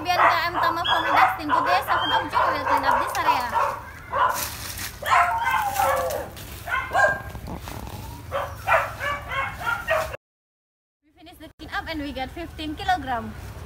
Bianca, I'm Tama from Destin. Today, 7th of June, we will clean up this area. We finished the clean up and we got 15 kilograms.